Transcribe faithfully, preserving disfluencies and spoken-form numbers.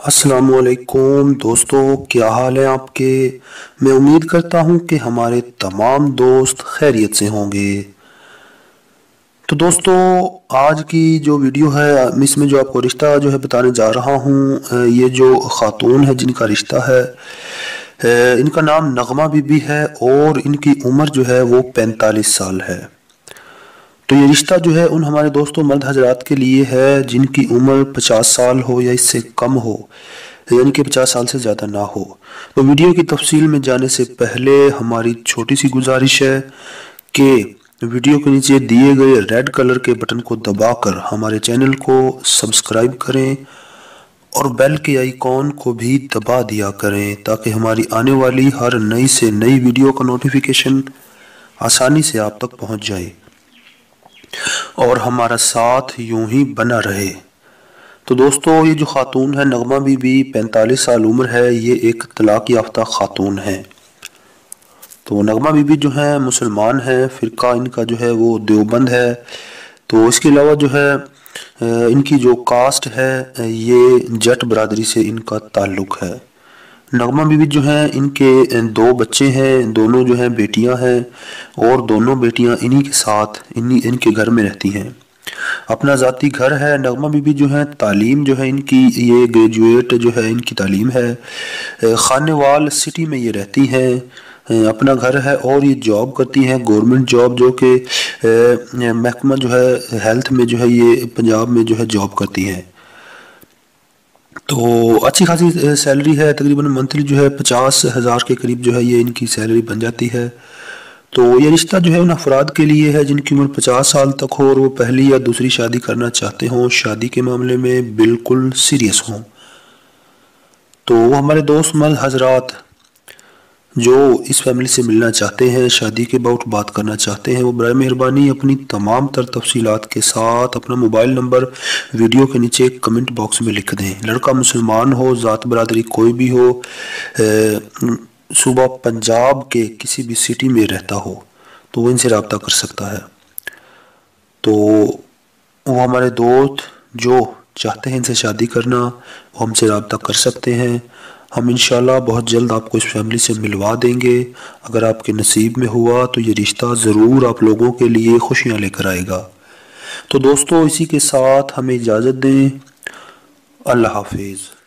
अस्सलामुअलैकुम दोस्तों, क्या हाल है आपके। मैं उम्मीद करता हूँ कि हमारे तमाम दोस्त खैरियत से होंगे। तो दोस्तों, आज की जो वीडियो है इसमें जो आपको रिश्ता जो है बताने जा रहा हूँ, ये जो ख़ातून है जिनका रिश्ता है, इनका नाम नगमा बीबी है और इनकी उम्र जो है वो पैंतालीस साल है। तो ये रिश्ता जो है उन हमारे दोस्तों मर्द हजरात के लिए है जिनकी उम्र पचास साल हो या इससे कम हो, यानी कि पचास साल से ज़्यादा ना हो। तो वीडियो की तफसील में जाने से पहले हमारी छोटी सी गुजारिश है कि वीडियो के नीचे दिए गए रेड कलर के बटन को दबाकर हमारे चैनल को सब्सक्राइब करें और बेल के आइकॉन को भी दबा दिया करें ताकि हमारी आने वाली हर नई से नई वीडियो का नोटिफिकेशन आसानी से आप तक पहुंच जाए और हमारा साथ यूं ही बना रहे। तो दोस्तों, ये जो खातून है नगमा बीबी, पैंतालीस साल उम्र है, ये एक तलाक याफ्ता खातून है। तो नगमा बीबी जो है मुसलमान है, फ़िरका इनका जो है वो देवबंद है। तो इसके अलावा जो है इनकी जो कास्ट है ये जट बरादरी से इनका ताल्लुक़ है। नगमा बीबी जो है इनके दो बच्चे हैं, दोनों जो हैं बेटियां हैं और दोनों बेटियां इन्हीं के साथ इन्हीं इनके घर में रहती हैं। अपना ज़ाती घर है। नगमा बीबी जो है तालीम जो है इनकी ये ग्रेजुएट जो है इनकी तालीम है। खानेवाल सिटी में ये रहती हैं, अपना घर है और ये जॉब करती हैं, गवर्नमेंट जॉब, जो कि महकमा जो है हेल्थ में जो है ये पंजाब में जो है जॉब करती हैं। तो अच्छी खासी सैलरी है, तकरीबन मंथली जो है पचास हज़ार के करीब जो है ये इनकी सैलरी बन जाती है। तो ये रिश्ता जो है उन अफराद के लिए है जिनकी उम्र पचास साल तक हो और वो पहली या दूसरी शादी करना चाहते हों, शादी के मामले में बिल्कुल सीरियस हों। तो वो हमारे दोस्त मर्द हजरात जो इस फैमिली से मिलना चाहते हैं, शादी के अबाउट बात करना चाहते हैं, वो बराए मेहरबानी अपनी तमाम तर तफसीलात के साथ अपना मोबाइल नंबर वीडियो के नीचे कमेंट बॉक्स में लिख दें। लड़का मुसलमान हो, ज़ात बरादरी कोई भी हो, सूबा पंजाब के किसी भी सिटी में रहता हो, तो वो इनसे रब्ता कर सकता है। तो वो हमारे दोस्त जो चाहते हैं इनसे शादी करना, वो हमसे रब्ता कर सकते हैं। हम इंशाल्लाह बहुत जल्द आपको इस फैमिली से मिलवा देंगे। अगर आपके नसीब में हुआ तो ये रिश्ता ज़रूर आप लोगों के लिए खुशियाँ लेकर आएगा। तो दोस्तों, इसी के साथ हमें इजाज़त दें। अल्लाह हाफिज़।